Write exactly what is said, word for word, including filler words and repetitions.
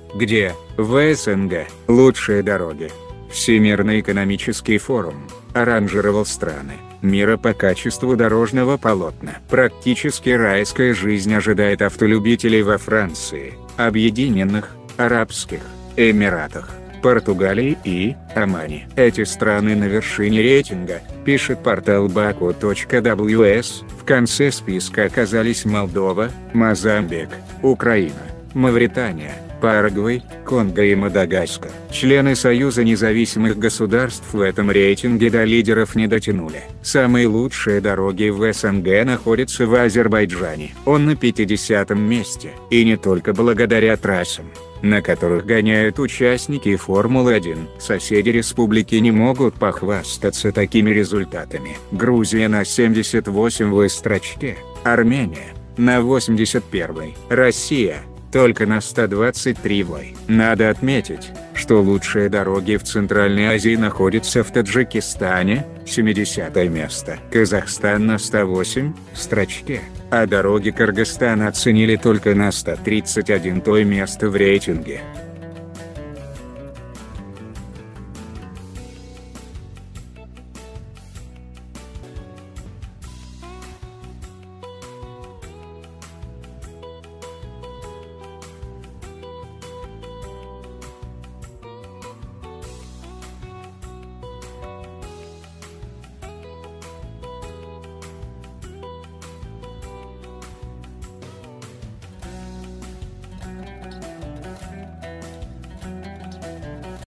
Где, в СНГ, лучшие дороги? Всемирный экономический форум оранжировал страны мира по качеству дорожного полотна. Практически райская жизнь ожидает автолюбителей во Франции, Объединенных Арабских Эмиратах, Португалии и Омане. Эти страны на вершине рейтинга, пишет портал баку точка дабл ю эс. В конце списка оказались Молдова, Мозамбик, Украина, Мавритания, Парагвай, Конго и Мадагаскар. Члены Союза независимых государств в этом рейтинге до лидеров не дотянули. Самые лучшие дороги в СНГ находятся в Азербайджане. Он на пятидесятом месте. И не только благодаря трассам, на которых гоняют участники Формулы один. Соседи республики не могут похвастаться такими результатами. Грузия на семьдесят восьмой строчке, Армения на восемьдесят первой, Россия только на сто двадцать третьей. Надо отметить, что лучшие дороги в Центральной Азии находятся в Таджикистане, семидесятое место. Казахстан на сто восьмой строчке, а дороги Кыргызстана оценили только на сто тридцать одно место в рейтинге.